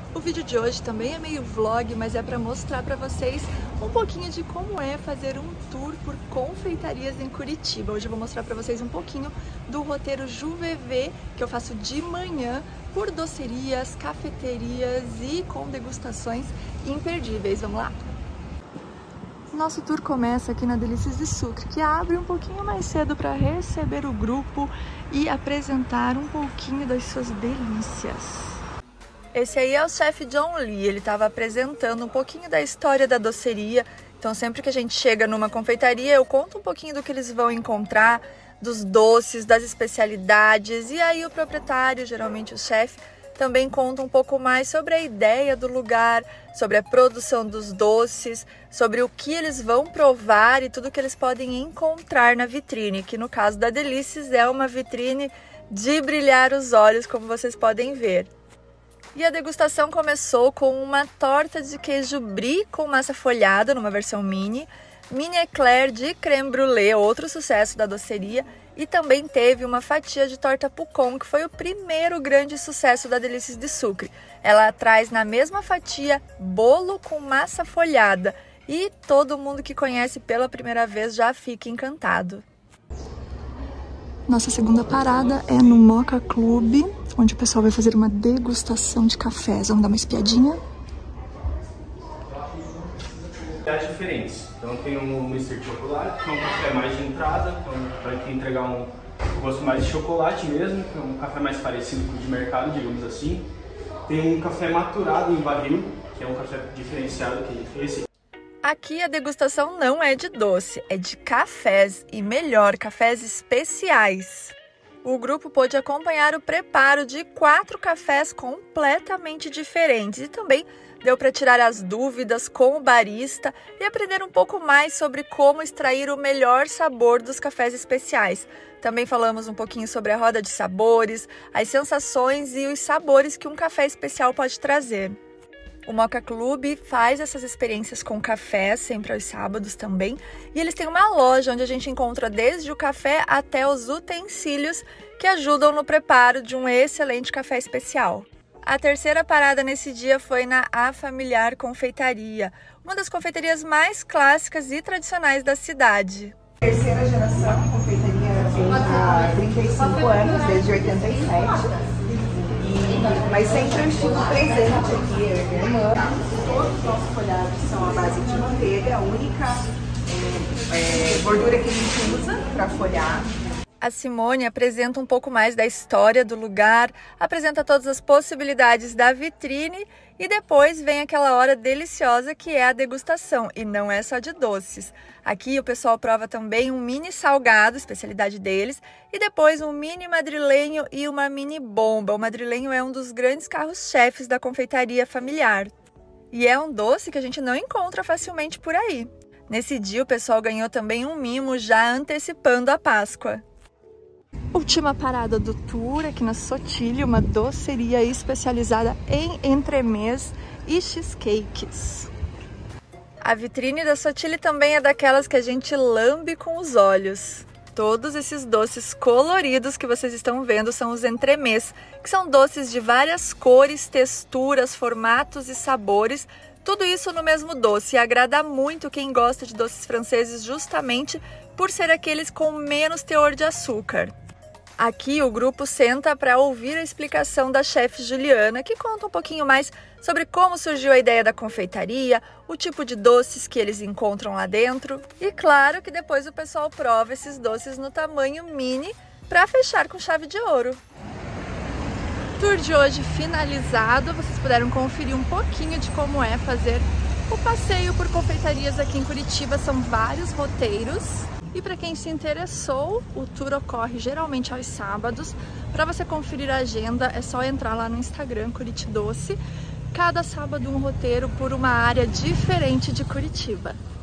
O vídeo de hoje também é meio vlog, mas é para mostrar para vocês um pouquinho de como é fazer um tour por confeitarias em Curitiba. Hoje eu vou mostrar para vocês um pouquinho do roteiro Juvevê que eu faço de manhã por docerias, cafeterias e com degustações imperdíveis. Vamos lá? Nosso tour começa aqui na Delícias de Sucre, que abre um pouquinho mais cedo para receber o grupo e apresentar um pouquinho das suas delícias. Esse aí é o chefe John Lee, ele estava apresentando um pouquinho da história da doceria. Então sempre que a gente chega numa confeitaria, eu conto um pouquinho do que eles vão encontrar, dos doces, das especialidades. E aí o proprietário, geralmente o chefe, também conta um pouco mais sobre a ideia do lugar, sobre a produção dos doces, sobre o que eles vão provar e tudo que eles podem encontrar na vitrine, que no caso da Delícias é uma vitrine de brilhar os olhos, como vocês podem ver. E a degustação começou com uma torta de queijo brie com massa folhada, numa versão mini eclair de creme brulee, outro sucesso da doceria, e também teve uma fatia de torta pucon, que foi o primeiro grande sucesso da Delícias de Sucre. Ela traz na mesma fatia bolo com massa folhada, e todo mundo que conhece pela primeira vez já fica encantado. Nossa segunda parada é no Mocha Club, onde o pessoal vai fazer uma degustação de cafés. Vamos dar uma espiadinha? Diferentes. Então tem um Mr. de chocolate, que é um café mais de entrada, então vai entregar um gosto mais de chocolate mesmo, que é um café mais parecido com o de mercado, digamos assim. Tem um café maturado em barril, que é um café diferenciado, que esse. Aqui a degustação não é de doce, é de cafés, e melhor, cafés especiais. O grupo pôde acompanhar o preparo de 4 cafés completamente diferentes e também deu para tirar as dúvidas com o barista e aprender um pouco mais sobre como extrair o melhor sabor dos cafés especiais. Também falamos um pouquinho sobre a roda de sabores, as sensações e os sabores que um café especial pode trazer. O Mocha Club faz essas experiências com café, sempre aos sábados também, e eles têm uma loja onde a gente encontra desde o café até os utensílios que ajudam no preparo de um excelente café especial. A terceira parada nesse dia foi na A Familiar Confeitaria, uma das confeitarias mais clássicas e tradicionais da cidade. Terceira geração, a confeitaria tem há 35 anos, desde 87. Mas sempre eu estive presente aqui, eu e minha irmã. Todos os nossos folhados são à base de manteiga, a única gordura que a gente usa para folhar. A Simone apresenta um pouco mais da história do lugar, apresenta todas as possibilidades da vitrine e depois vem aquela hora deliciosa que é a degustação, e não é só de doces. Aqui o pessoal prova também um mini salgado, especialidade deles, e depois um mini madrilenho e uma mini bomba. O madrilenho é um dos grandes carros-chefes da confeitaria familiar. E é um doce que a gente não encontra facilmente por aí. Nesse dia o pessoal ganhou também um mimo já antecipando a Páscoa. Última parada do tour aqui na Sotile, uma doceria especializada em entremês e cheesecakes. A vitrine da Sotile também é daquelas que a gente lambe com os olhos. Todos esses doces coloridos que vocês estão vendo são os entremês, que são doces de várias cores, texturas, formatos e sabores. Tudo isso no mesmo doce, e agrada muito quem gosta de doces franceses justamente por ser aqueles com menos teor de açúcar. Aqui o grupo senta para ouvir a explicação da chefe Juliana, que conta um pouquinho mais sobre como surgiu a ideia da confeitaria, o tipo de doces que eles encontram lá dentro. E claro que depois o pessoal prova esses doces no tamanho mini para fechar com chave de ouro. Tour de hoje finalizado, vocês puderam conferir um pouquinho de como é fazer o passeio por confeitarias aqui em Curitiba. São vários roteiros. E para quem se interessou, o tour ocorre geralmente aos sábados. Para você conferir a agenda, é só entrar lá no Instagram, Curitidoce. Cada sábado um roteiro por uma área diferente de Curitiba.